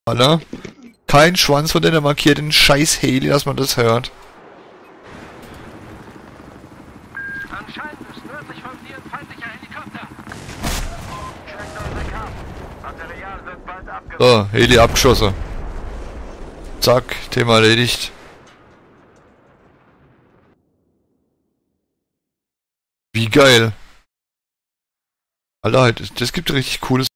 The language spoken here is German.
Ne? Kein Schwanz von der markiert den scheiß Heli, dass man das hört. Anscheinend ist nördlich von dir ein feindlicher Helikopter. Checkt eure Karten. Material wird bald abgeworfen. So, Heli abgeschossen. Zack, Thema erledigt. Wie geil. Alter, das gibt richtig cooles